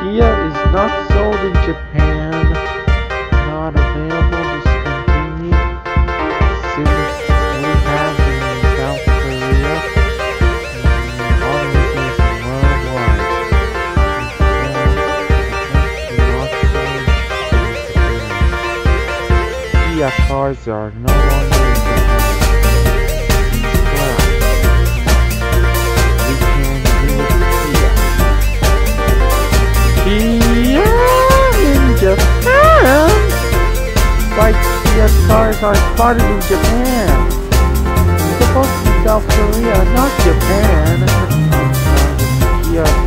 Kia is not sold in Japan. Not available. Discontinued. Since we have in South Korea. Automakers worldwide. Kia cars are no longer in Japan. Well, we can do it Kia in Japan. Like Kia cars are spotted in Japan. It's supposed to be South Korea, not Japan. Kia